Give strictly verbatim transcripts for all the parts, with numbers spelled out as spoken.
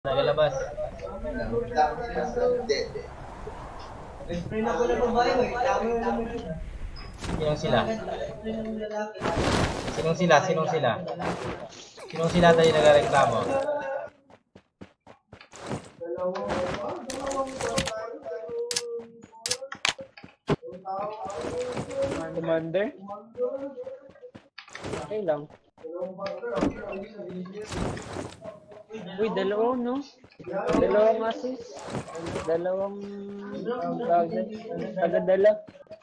Nagalabas. Sinong sila? Sinong sila? Sinong sila? Sinong sila tayo nagreklamo? Commander? Okay lang. Uy, dalawang no? Dalawang assist. Dalawang bagay. Tagadala.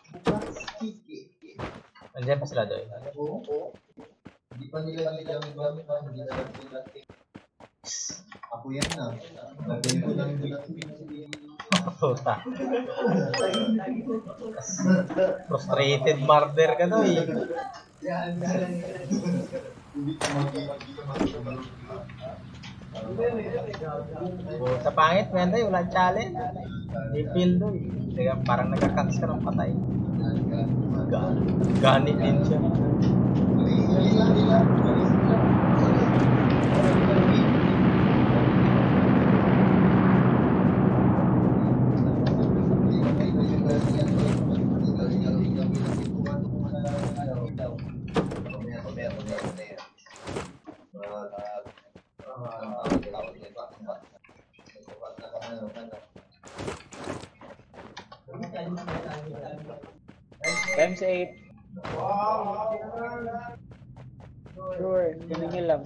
Andiyan pa sila doon. Hindi pa nila nilang gamit pa, hindi na lang natin. Ako yan na. Nagawin ko lang yung Puta. Frustrated murder ka to eh. Sa pangit, man tayo, walang challenge. Hindi feel do eh. Parang nagka-cuts ka ng patay. Ganit din siya. Times eight. Sure, tingin lang.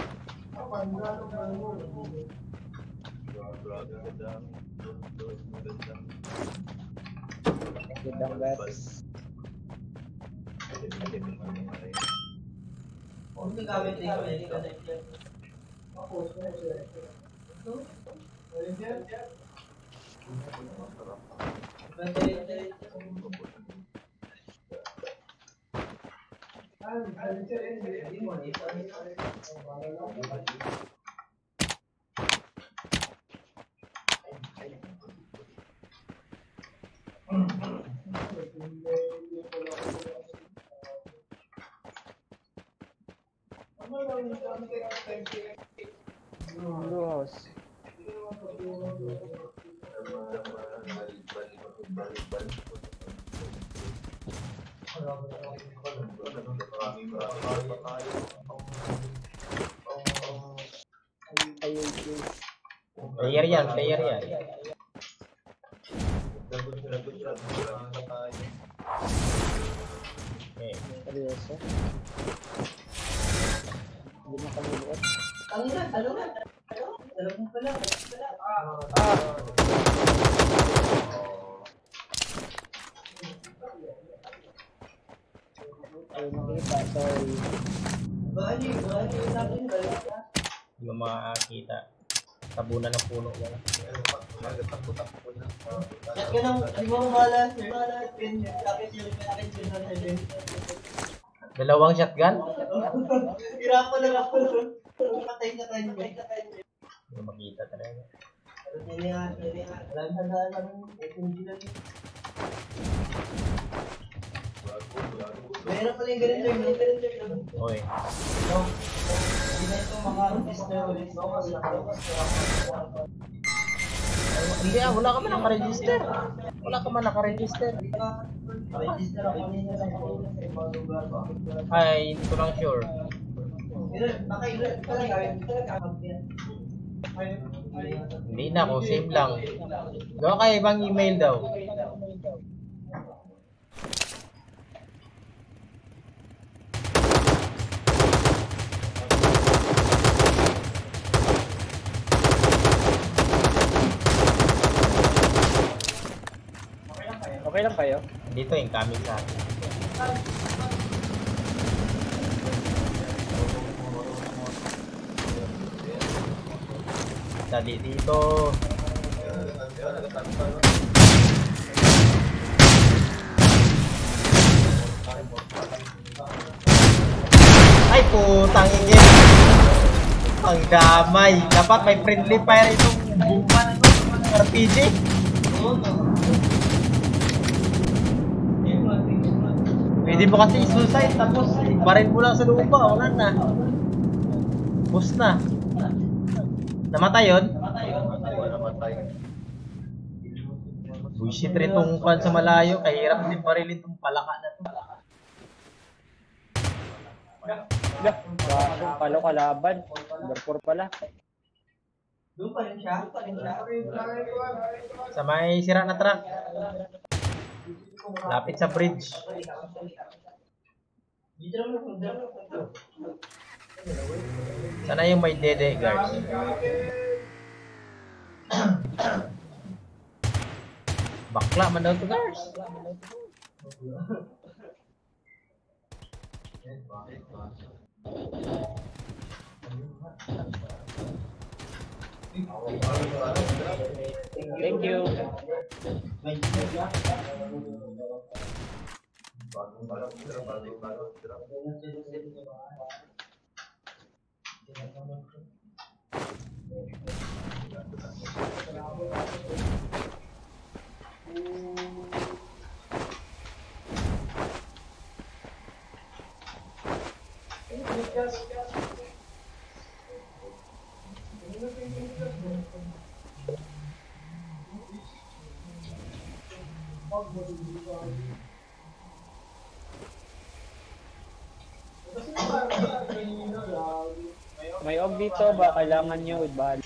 Gandang bats. Luhos. Player yan, player yan. Okay. Seryoso? Hindi mo kami luot. Ano na? Ano na? Alam mo pala. Ah! Ay, makita. Sorry. Bali, bali. Hindi mo makakita. Tabunan ng puno yan. Yan ka nang, di mo malas. Dalawang shotgun? Hirapan lang ako. Patay na kanya. Hindi mo makita talaga. Walang tandaan lang. S M G lang. Meron pala yung ganun lang. Oy. Hindi na ito maka-register ulit. Hindi ah, wala ka man naka-register. Wala ka man naka-register. Register ako kanina lang ako sa ibang lugar ba? Ay, hindi ko lang sure. Nakailan pala gawin. Hindi na ako, same lang. Gawa kayo ibang email daw. Okay lang kayo? Dito incoming sa akin. Dali dito. Ay putang ingin. Ang damay. Dapat may friendly fire itong buman itong R P G. Pwede mo kasi i-suicide tapos baril mo lang sa lupa, wala na. Bus na. Namatay yun? Bullshit rin itong pan sa malayo. Kahirap din barilin itong palaka na to. Lah, basong palo kalaban. Number four pala. Doon pa rin siya. Doon pa rin siya. Sa may sira na truck. Lapit sa bridge. Sana yung may dede guards. Bakla man daw to guards. Thank you. May og dito ba kailangan nyo ibal?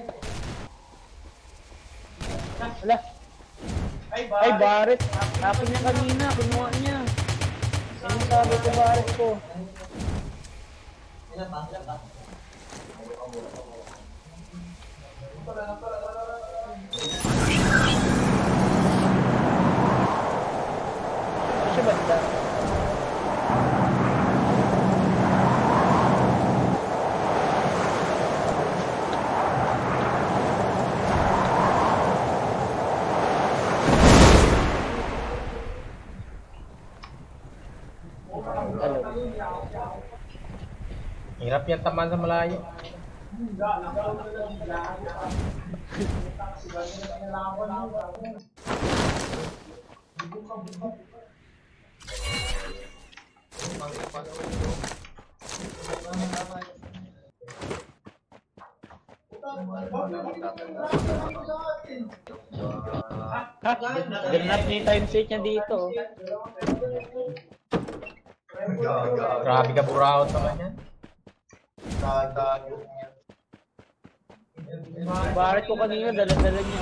Ala. Ay, Barret. Akin niya kanina, kinuha niya. Ano sabi ko Barret ko? Ilan pa? Ilan pa? Ano siya banda? Hirap yan taman sa malayo. Ha? Ganap niya yung time set niya dito. Grabe ka buraot naman yan. Barret ko kanina, dala-dala niya.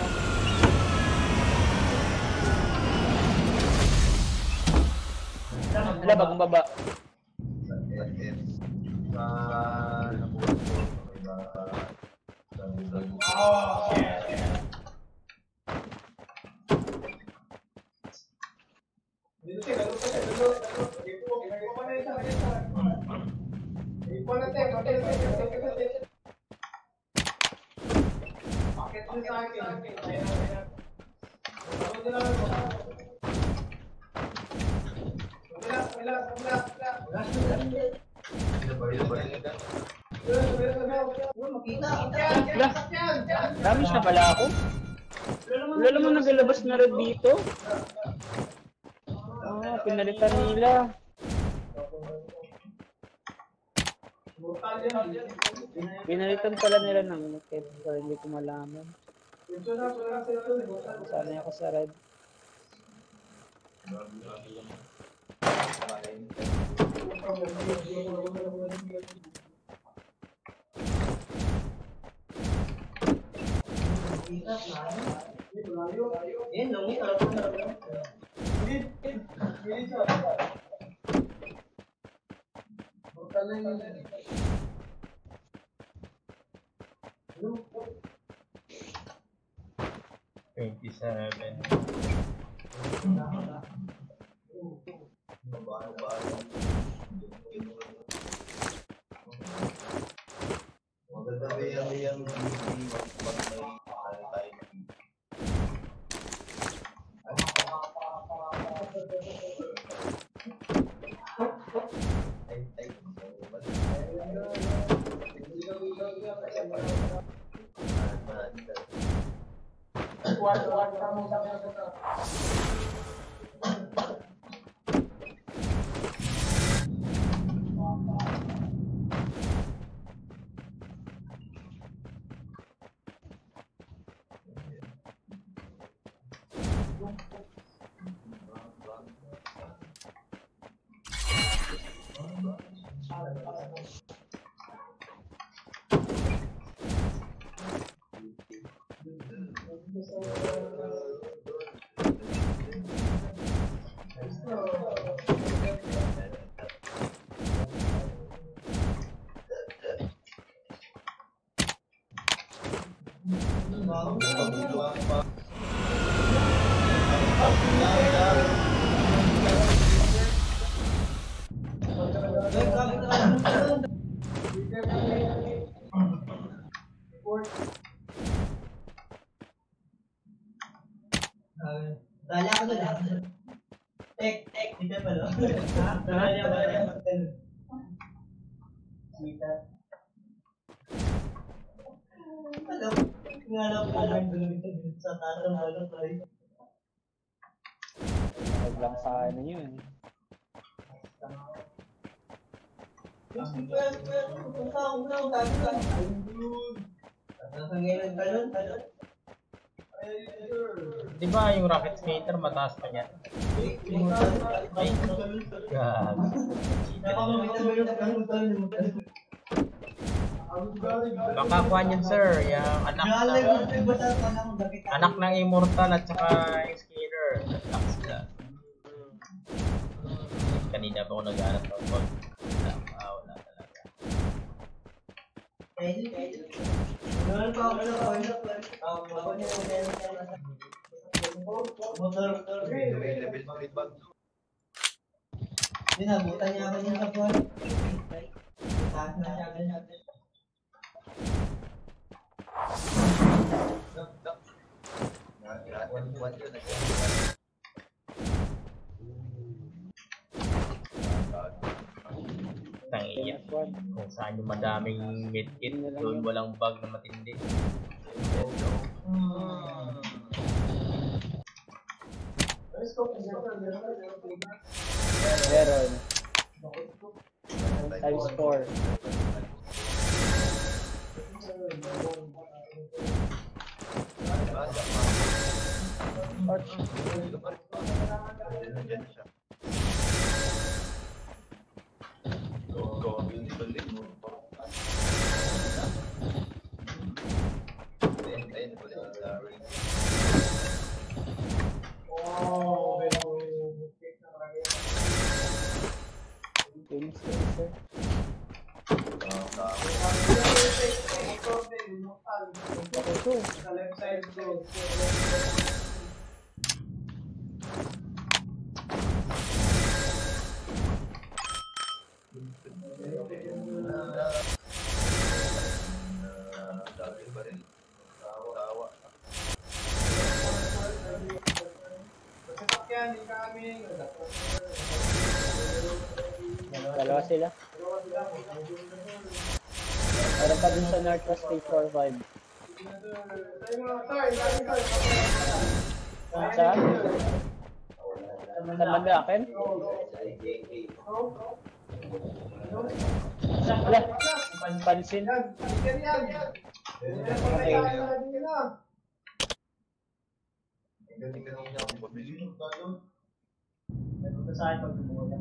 Ala, bagong baba. Ala, damage na pala ako. Wala naman nagalabas na red dito. Ah, pinalitan nila. Pinalitan pala nila ng market, pero hindi ko malaman. Sana ako sa red. Yan, lungi. Harap mo, harap mo. twenty-seven. Maganda ba yan yan pag may ano tayo. Ay, ay, Dali ako doon ah. Tek, tek, dito pa lo. Ha? Dali ako, dali ako. Sita. Ano? Nga lang po lang doon sa taas ng balon tayo. Huwag lang sa ano yun. Di ba yung rocket skater mataas pa niya? Ay, God. Makakuha niyan sir, yung anak ng, anak ng immortal at saka yung skater. Anak sila. Kanina pa ako nag-aanap ng call. Wala, ah, wala talaga. Dinabutan niya ako niya sa buwan. Taas na siya agad natin. Tangiya. Kung saan yung madaming medkit, doon walang bug na matindi. Meron. Times four. Times four. Sa left side ko. Dalawa sila. Meron pa dun sa Northwest three four five. Saan? Sa banda akin? Wala. Pansin. Okay. Sa akin pag tumuha.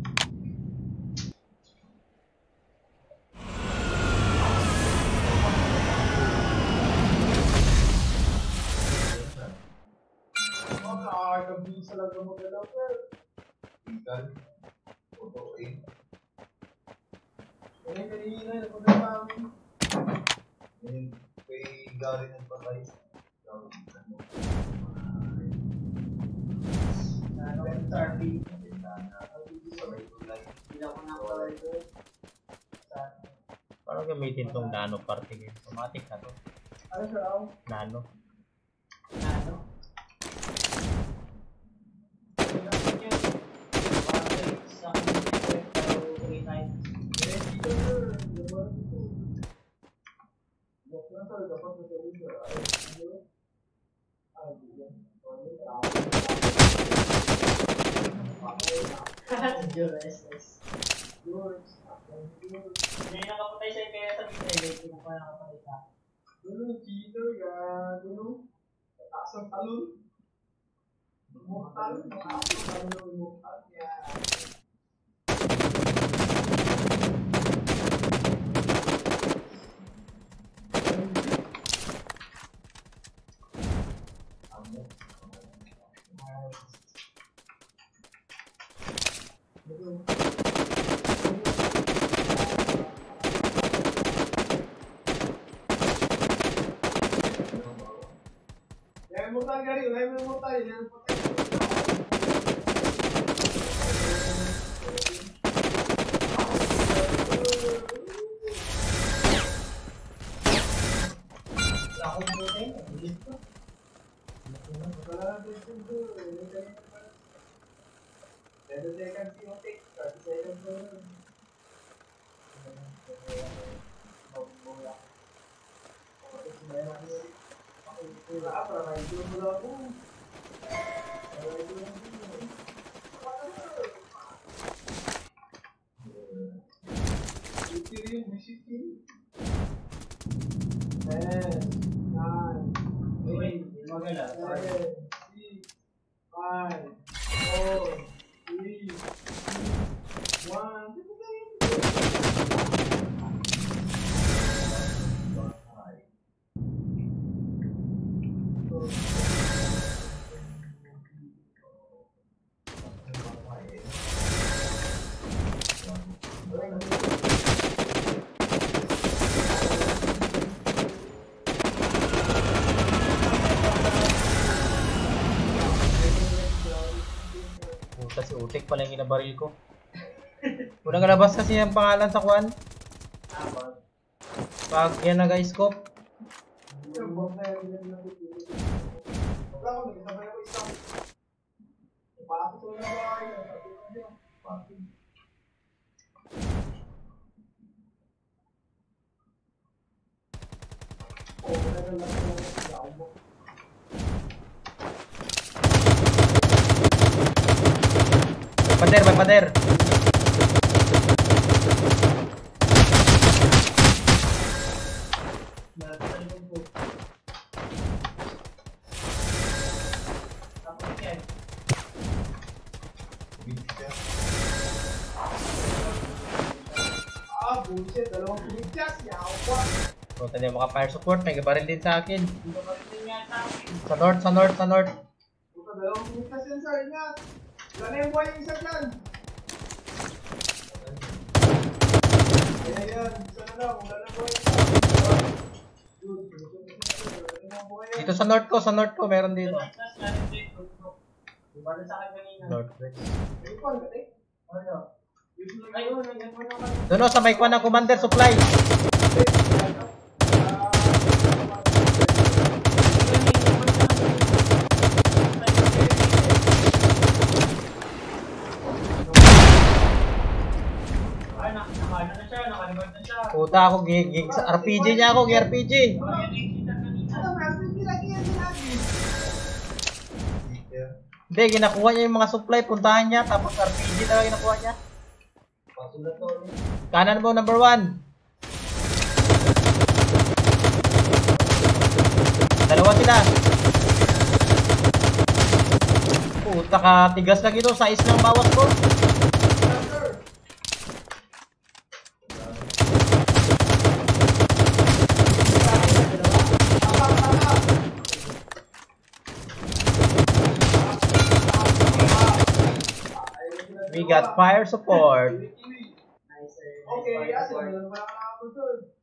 Nakakabisa lang ka magalaw, sir. Ikan. Oto, eh. Kaya kanina, napunta pa kami. Yung kay Gary ng patay. Ano yung Tarby? Hindi ako nakawala doon. Paano gamitin tong nano party? Automatic na to. Ano sir, ako? Nano. Ano? Hindi nakapatay siya kaya sa video, hindi mo pa nakapatay ka. Doon yung cheater, gano'n. Taas ang talon. Muktal, taas ang talon, muktal. mortal gari, unahin mo yung mortal. Yan ang mortal. Ako mo tayo, bilis ko. Wala na ito yung do. Pero second si Otik. thirty seconds na yun. Wala para may ito mo lang ako. Yung visiting. ten, nine, eight, Magala. seven, six, five, four, three, two, one. Puta, si Utik pala yung ginabaril ko. Unang labas kasi yung pangalan sa kwan. Pag yan nag-scope. Pader, may pader. Ah, bullshit. Dalawang pumityas. Yawa. Puta, hindi maka fire support. May gabaril din sa akin. Hindi ka pa rin nga sa akin. Sa north, sa north, sa north. Buka, dalawang pumityas yan, sir. Ingat. Wala na yung buhay yung isa dyan. Ayan, yan. Isa na lang. Wala na buhay yung isa. Dude, wala na buhay yan. Dito sa north ko, sa north ko, meron dito. Bumalik sa akin kanina. Northwest. Ayun po, nagkatay. Ano? Ayun, nandiyan po naman. Doon o, sa may kwan ng commander supply. Ay, nakakano na siya, nakalimutan na siya. Puta ako, gig, gig sa R P G niya ako, gig R P G. Hindi, ginakuha niya yung mga supply, puntahan niya, tapos R P G talaga ginakuha niya. Kanan mo, number one. Dalawa sila. Puta ka, tigas lang ito, size lang bawas ko. We got fire support. Okay, yes, wala na pala ka nakapag-serve.